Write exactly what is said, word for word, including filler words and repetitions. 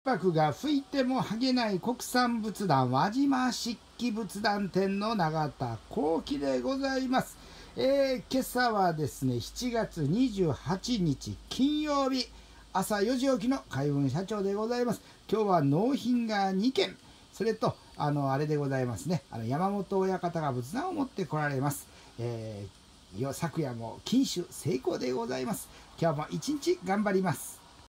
拍が吹いても剥げない国産仏壇輪島漆器仏壇店の永田幸喜でございます。えー、今朝はですねしちがつにじゅうはちにち金曜日朝よじ起きの海運社長でございます。今日は納品がにけん、それとあのあれでございますね、あの山本親方が仏壇を持ってこられます。えー、昨夜も金酒成功でございます。今日も一日頑張ります。